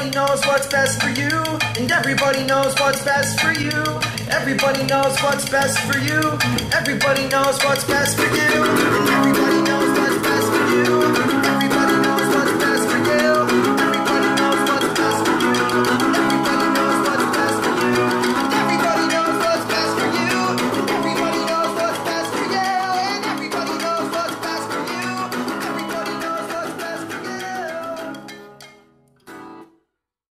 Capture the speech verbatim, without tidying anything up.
Everybody knows what's best for you, and everybody knows what's best for you. Everybody knows what's best for you. Everybody knows what's best for you, and everybody knows what's best for you.